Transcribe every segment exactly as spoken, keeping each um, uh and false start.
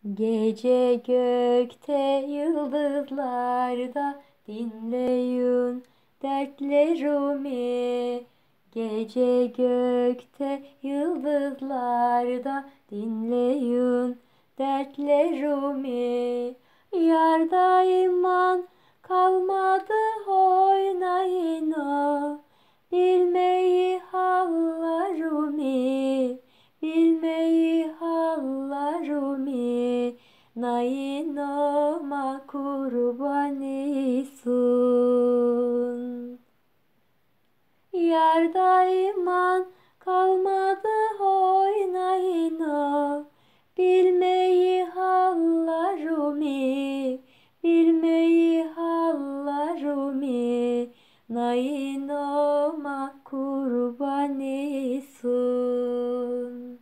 Gece gökte yıldızlarda dinleyin dertlerimi. Gece gökte yıldızlarda dinleyin dertlerimi. Yarda iman kalmadı oynayın o. Bilmeyi hallarımı, bilmeyi hallarımı. Nainoma kurbanisun. Yarda iman kalmadı oynayın. Bilmeyi hallarımı, bilmeyi hallarımı. Nainoma kurbanisun.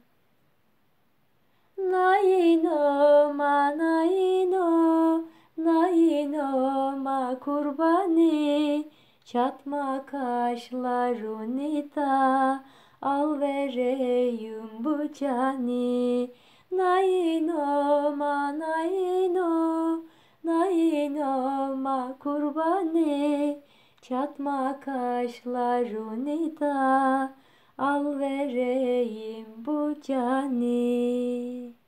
Nainoma, naino, nainoma kurbani. Çatma kaşlarını da al vereyim bu cani. Nainoma, naino, nainoma kurbani. Çatma kaşlarını da al vereyim bu cani.